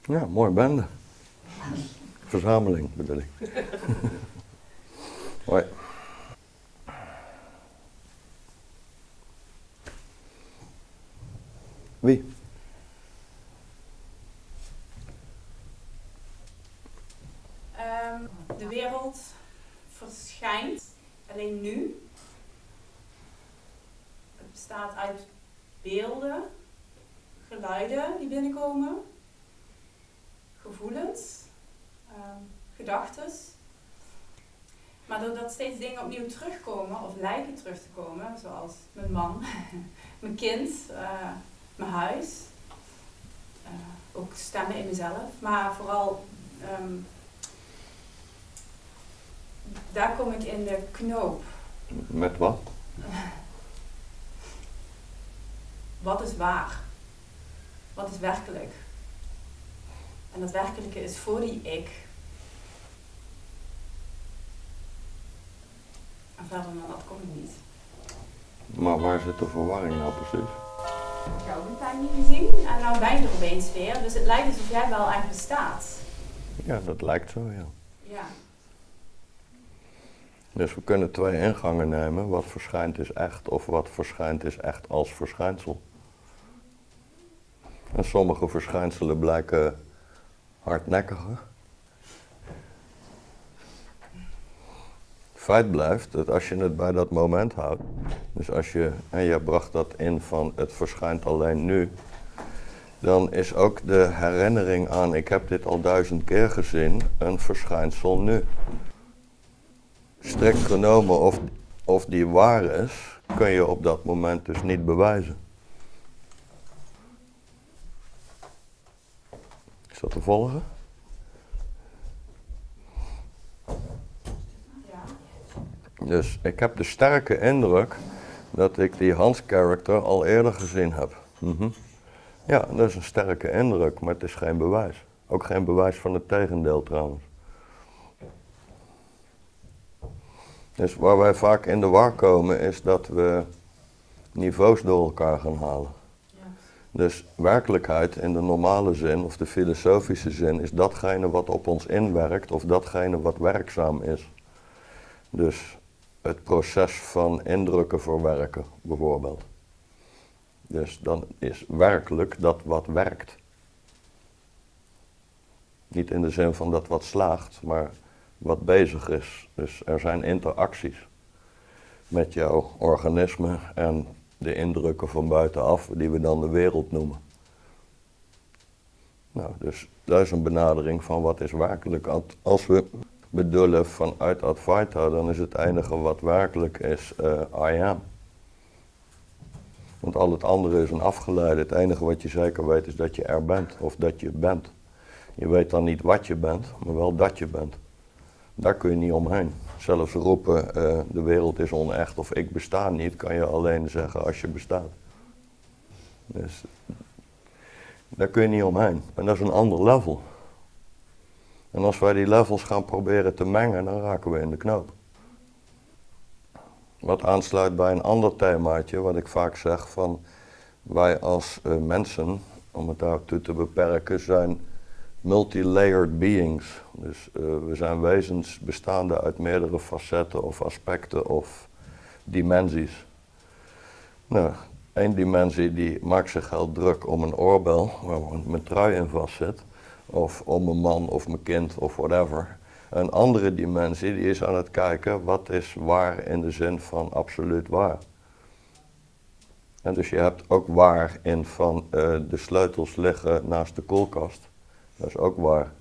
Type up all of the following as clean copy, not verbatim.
Ja, mooi bende. Verzameling bedoel ik. Hoi. Wie? De wereld verschijnt alleen nu. Het bestaat uit beelden, geluiden die binnenkomen, gevoelens, gedachtes. Maar doordat steeds dingen opnieuw terugkomen of lijken terug te komen, zoals mijn man, mijn kind, mijn huis, ook stemmen in mezelf, maar vooral daar kom ik in de knoop. Met wat? Wat is waar? Wat is werkelijk? En dat werkelijke is voor die ik. En verder dan dat kom ik niet. Maar waar zit de verwarring nou precies? Ik heb jou ook een tijd niet gezien en nou ben je er opeens weer. Dus het lijkt alsof jij wel echt bestaat. Ja, dat lijkt zo, ja. Ja. Dus we kunnen twee ingangen nemen. Wat verschijnt is echt of wat verschijnt is echt als verschijnsel. En sommige verschijnselen blijken hardnekkiger. Feit blijft dat als je het bij dat moment houdt, dus als je, en je bracht dat in van het verschijnt alleen nu, dan is ook de herinnering aan ik heb dit al 1000 keer gezien een verschijnsel nu. Strikt genomen of die waar is, kun je op dat moment dus niet bewijzen. Is dat te volgen? Ja. Dus ik heb de sterke indruk dat ik die Hans-character al eerder gezien heb. Ja, dat is een sterke indruk, maar het is geen bewijs. Ook geen bewijs van het tegendeel trouwens. Dus waar wij vaak in de war komen is dat we niveaus door elkaar gaan halen. Ja. Dus werkelijkheid in de normale zin of de filosofische zin is datgene wat op ons inwerkt of datgene wat werkzaam is. Dus het proces van indrukken verwerken bijvoorbeeld. Dus dan is werkelijk dat wat werkt. Niet in de zin van dat wat slaagt, maar wat bezig is. Dus er zijn interacties met jouw organisme en de indrukken van buitenaf, die we dan de wereld noemen. Nou, dus dat is een benadering van wat is werkelijk. Als we bedoelen vanuit Advaita, dan is het enige wat werkelijk is I am. Want al het andere is een afgeleide. Het enige wat je zeker weet is dat je er bent of dat je bent. Je weet dan niet wat je bent, maar wel dat je bent. Daar kun je niet omheen. Zelfs roepen de wereld is onecht of ik besta niet, kan je alleen zeggen als je bestaat. Dus daar kun je niet omheen. En dat is een ander level. En als wij die levels gaan proberen te mengen, dan raken we in de knoop. Wat aansluit bij een ander themaatje, wat ik vaak zeg van wij als mensen, om het daartoe te beperken, zijn multi-layered beings. Dus we zijn wezens bestaande uit meerdere facetten of aspecten of dimensies. Nou, één dimensie die maakt zich heel druk om een oorbel waar mijn trui in vast zit, of om mijn man of mijn kind of whatever. Een andere dimensie die is aan het kijken wat is waar in de zin van absoluut waar. En dus je hebt ook waar in van de sleutels liggen naast de koelkast. Dat is ook waar.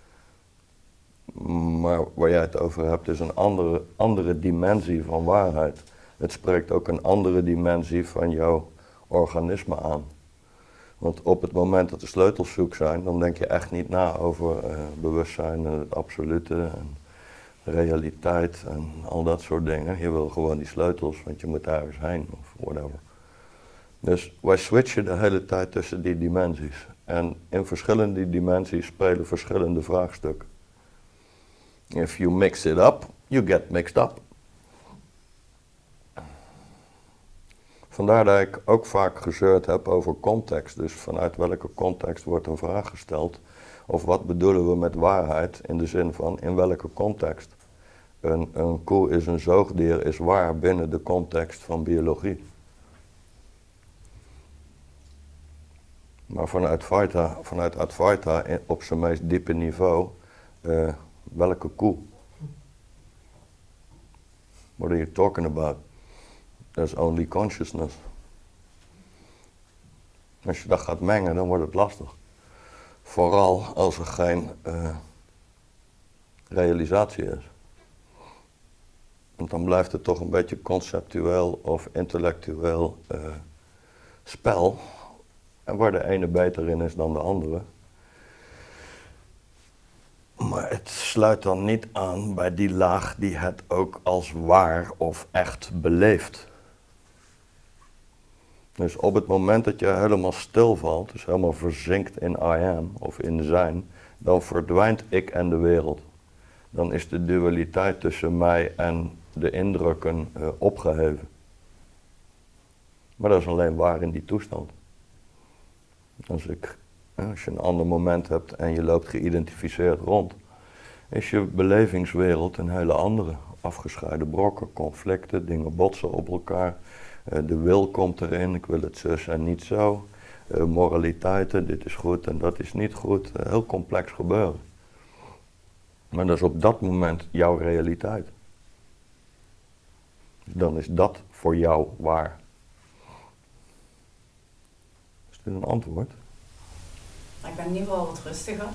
Maar waar jij het over hebt is een andere dimensie van waarheid. Het spreekt ook een andere dimensie van jouw organisme aan. Want op het moment dat de sleutels zoek zijn, dan denk je echt niet na over bewustzijn en het absolute en realiteit en al dat soort dingen. Je wil gewoon die sleutels, want je moet ergens heen of whatever. Dus wij switchen de hele tijd tussen die dimensies. En in verschillende dimensies spelen verschillende vraagstukken. If you mix it up, you get mixed up. Vandaar dat ik ook vaak gezeurd heb over context. Dus vanuit welke context wordt een vraag gesteld. Of wat bedoelen we met waarheid in de zin van in welke context? Een koe is een zoogdier is waar binnen de context van biologie. Maar vanuit Advaita op zijn meest diepe niveau, welke koe? What are you talking about? There's only consciousness. Als je dat gaat mengen, dan wordt het lastig. Vooral als er geen realisatie is. Want dan blijft het toch een beetje conceptueel of intellectueel spel. En waar de ene beter in is dan de andere. Maar het sluit dan niet aan bij die laag die het ook als waar of echt beleeft. Dus op het moment dat je helemaal stilvalt, dus helemaal verzinkt in I am of in zijn, dan verdwijnt ik en de wereld. Dan is de dualiteit tussen mij en de indrukken opgeheven. Maar dat is alleen waar in die toestand. Als je een ander moment hebt en je loopt geïdentificeerd rond, is je belevingswereld een hele andere. Afgescheiden brokken, conflicten, dingen botsen op elkaar. De wil komt erin, ik wil het zus en niet zo. Moraliteiten, dit is goed en dat is niet goed. Heel complex gebeuren. Maar dat is op dat moment jouw realiteit. Dan is dat voor jou waar. Is dit een antwoord? Ik ben in ieder geval wat rustiger.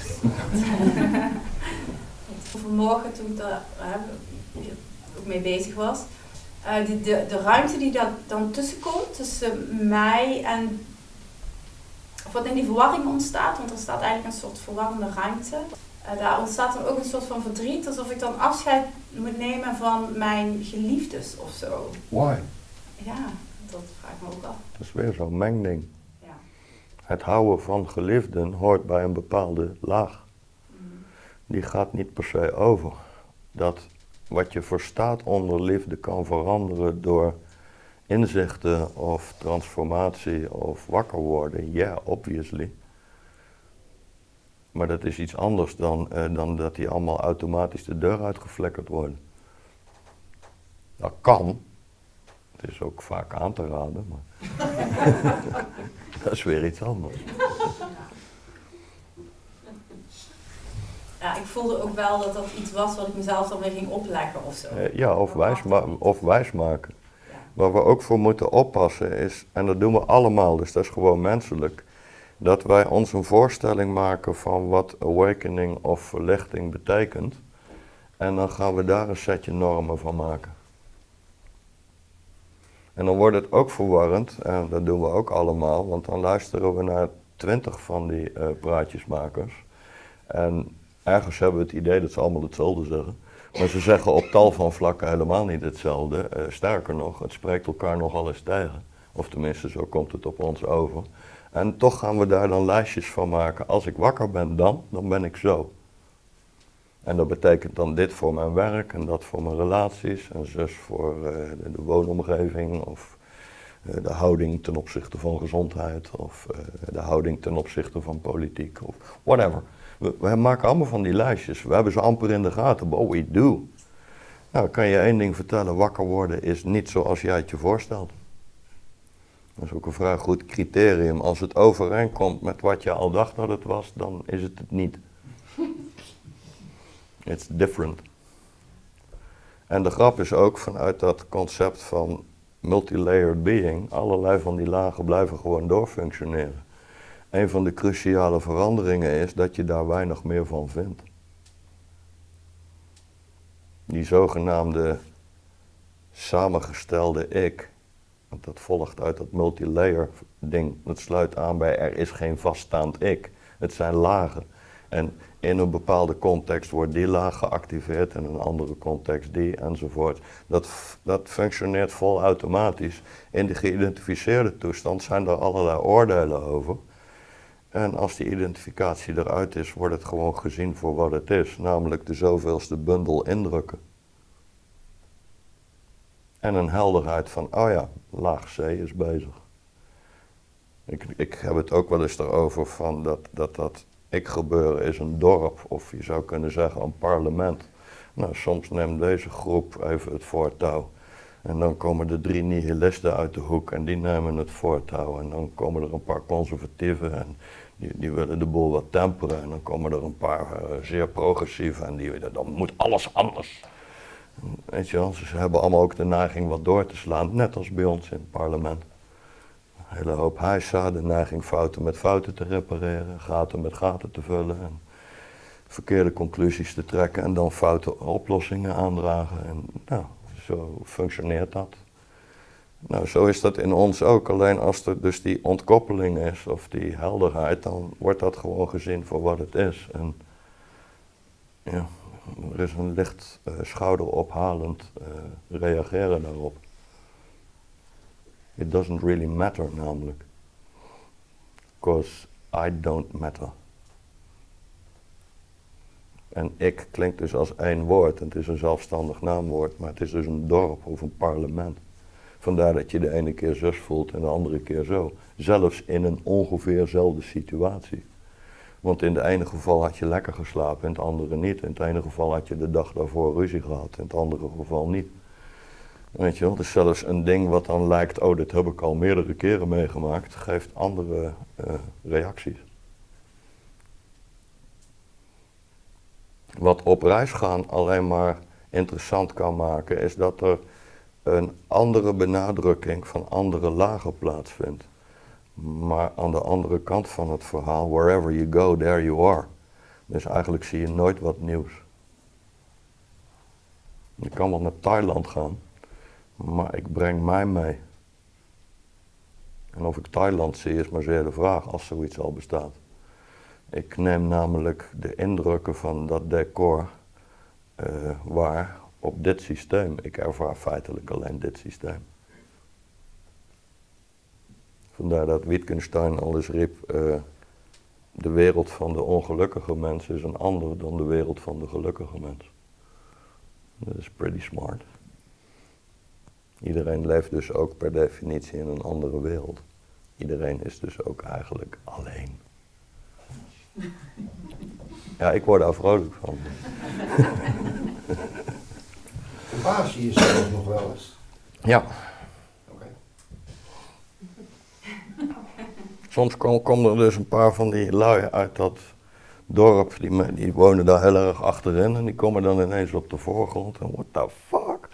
Vanmorgen toen ik daar ook mee bezig was, de ruimte die daar dan tussenkomt, tussen mij en wat in die verwarring ontstaat, want er staat eigenlijk een soort verwarrende ruimte. Daar ontstaat dan ook een soort van verdriet, alsof ik dan afscheid moet nemen van mijn geliefdes of zo. Why? Ja, dat vraag ik me ook af. Dat is weer zo'n mengding. Ja. Het houden van geliefden hoort bij een bepaalde laag. Die gaat niet per se over. Dat wat je verstaat onder liefde kan veranderen door inzichten of transformatie of wakker worden. Ja, obviously. Maar dat is iets anders dan dat die allemaal automatisch de deur uitgeflekkerd worden. Dat kan. Het is ook vaak aan te raden, maar dat is weer iets anders. Ja, ik voelde ook wel dat dat iets was wat ik mezelf dan weer ging opleggen of zo. Ja, of wijsmaken. Ja. Waar we ook voor moeten oppassen is, en dat doen we allemaal, dus dat is gewoon menselijk, dat wij ons een voorstelling maken van wat awakening of verlichting betekent. En dan gaan we daar een setje normen van maken. En dan wordt het ook verwarrend, en dat doen we ook allemaal, want dan luisteren we naar 20 van die praatjesmakers. En ergens hebben we het idee dat ze allemaal hetzelfde zeggen. Maar ze zeggen op tal van vlakken helemaal niet hetzelfde. Sterker nog, het spreekt elkaar nogal eens tegen. Of tenminste, zo komt het op ons over. En toch gaan we daar dan lijstjes van maken. Als ik wakker ben dan ben ik zo. En dat betekent dan dit voor mijn werk en dat voor mijn relaties. En zus voor de woonomgeving of de houding ten opzichte van gezondheid. Of de houding ten opzichte van politiek of whatever. We maken allemaal van die lijstjes. We hebben ze amper in de gaten. But we do. Nou, kan je één ding vertellen. Wakker worden is niet zoals jij het je voorstelt. Dat is ook een vrij goed criterium. Als het overeenkomt met wat je al dacht dat het was, dan is het het niet. It's different. En de grap is ook vanuit dat concept van multilayered being, allerlei van die lagen blijven gewoon doorfunctioneren. Een van de cruciale veranderingen is dat je daar weinig meer van vindt. Die zogenaamde samengestelde ik, want dat volgt uit dat multilayer ding, dat sluit aan bij er is geen vaststaand ik. Het zijn lagen. En in een bepaalde context wordt die laag geactiveerd, en in een andere context die, enzovoort. Dat functioneert vol automatisch. In de geïdentificeerde toestand zijn er allerlei oordelen over. En als die identificatie eruit is, wordt het gewoon gezien voor wat het is. Namelijk de zoveelste bundel indrukken. En een helderheid van, oh ja, laag C is bezig. Ik heb het ook wel eens erover van dat ik-gebeuren is een dorp, of je zou kunnen zeggen een parlement. Nou, soms neemt deze groep even het voortouw. En dan komen de 3 nihilisten uit de hoek en die nemen het voortouw. En dan komen er een paar conservatieven en die willen de boel wat temperen. En dan komen er een paar zeer progressieve en dan moet alles anders. Weet je wel, ze hebben allemaal ook de neiging wat door te slaan, net als bij ons in het parlement. Een hele hoop heisa, de neiging fouten met fouten te repareren, gaten met gaten te vullen. En verkeerde conclusies te trekken en dan foute oplossingen aandragen. En nou, zo functioneert dat. Nou, zo is dat in ons ook. Alleen als er dus die ontkoppeling is, of die helderheid, dan wordt dat gewoon gezien voor wat het is. En ja, er is een licht schouderophalend reageren daarop. It doesn't really matter, namelijk. Because I don't matter. En ik klinkt dus als 1 woord, en het is een zelfstandig naamwoord, maar het is dus een dorp of een parlement. Vandaar dat je de ene keer zus voelt en de andere keer zo. Zelfs in een ongeveerzelfde situatie. Want in het ene geval had je lekker geslapen, in het andere niet. In het ene geval had je de dag daarvoor ruzie gehad, in het andere geval niet. Weet je wel, dus zelfs een ding wat dan lijkt, oh dit heb ik al meerdere keren meegemaakt, geeft andere reacties. Wat op reis gaan alleen maar interessant kan maken, is dat er een andere benadrukking van andere lagen plaatsvindt. Maar aan de andere kant van het verhaal, wherever you go, there you are. Dus eigenlijk zie je nooit wat nieuws. Je kan wel naar Thailand gaan, maar ik breng mij mee. En of ik Thailand zie is maar zeer de vraag, als zoiets al bestaat. Ik neem namelijk de indrukken van dat decor waar op dit systeem. Ik ervaar feitelijk alleen dit systeem. Vandaar dat Wittgenstein al eens riep, de wereld van de ongelukkige mens is een ander dan de wereld van de gelukkige mens. Dat is pretty smart. Iedereen leeft dus ook per definitie in een andere wereld. Iedereen is dus ook eigenlijk alleen. Ja, ik word daar vrolijk van. Verbaas je jezelf nog wel eens? Ja. Oké. Soms komen er dus een paar van die lui uit dat dorp, die wonen daar heel erg achterin en die komen dan ineens op de voorgrond en what the fuck?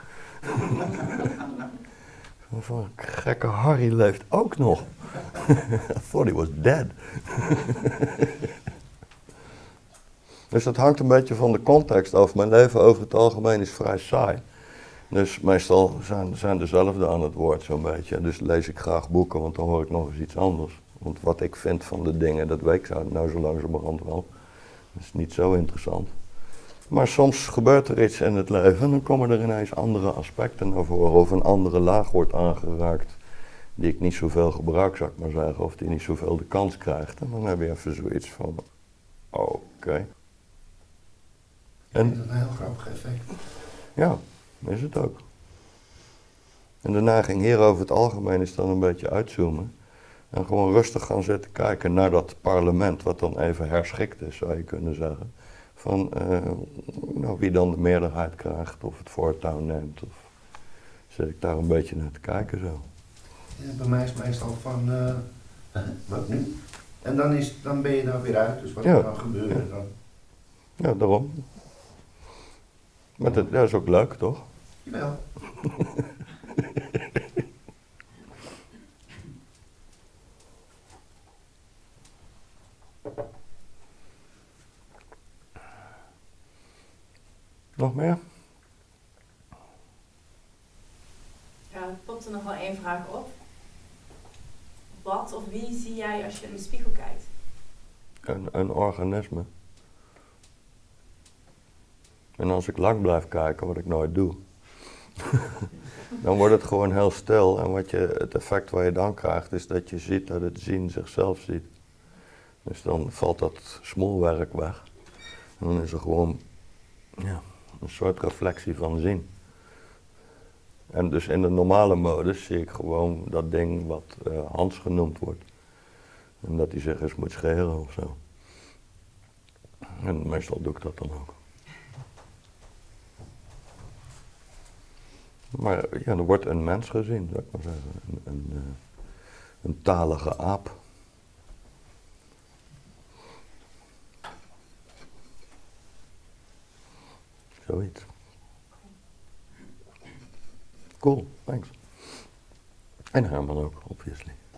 Zo'n gekke Harry leeft ook nog. I thought he was dead. Dus dat hangt een beetje van de context af. Mijn leven over het algemeen is vrij saai. Dus meestal zijn dezelfde aan het woord zo'n beetje. Dus lees ik graag boeken, want dan hoor ik nog eens iets anders. Want wat ik vind van de dingen, dat weet ik nou zo langzamerhand wel. Dat is niet zo interessant. Maar soms gebeurt er iets in het leven en dan komen er ineens andere aspecten naar voren. Of een andere laag wordt aangeraakt die ik niet zoveel gebruik, zou ik maar zeggen. Of die niet zoveel de kans krijgt. En dan heb je even zoiets van, oké. En dat is een heel grappig effect. Ja, is het ook. En de neiging hier over het algemeen is dan een beetje uitzoomen. En gewoon rustig gaan zitten kijken naar dat parlement, wat dan even herschikt is, zou je kunnen zeggen. Van wie dan de meerderheid krijgt, of het voortouw neemt. Of zit ik daar een beetje naar te kijken zo. Ja, bij mij is het meestal van, wat nu? En dan ben je daar weer uit, dus wat er dan gebeuren dan? Ja, daarom. Maar dat is ook leuk, toch? Jawel. Nog meer? Ja, er popt er nog wel 1 vraag op. Wat of wie zie jij als je in de spiegel kijkt? Een organisme. En als ik lang blijf kijken, wat ik nooit doe, dan wordt het gewoon heel stil. En het effect wat je dan krijgt, is dat je ziet dat het zien zichzelf ziet. Dus dan valt dat smoelwerk weg. En dan is er gewoon een soort reflectie van zien. En dus in de normale modus zie ik gewoon dat ding wat Hans genoemd wordt. En dat hij zich eens moet scheren of zo. En meestal doe ik dat dan ook. Maar ja, er wordt een mens gezien, zou ik maar zeggen. Een talige aap. Zoiets. Cool, thanks. En Herman ook, obviously.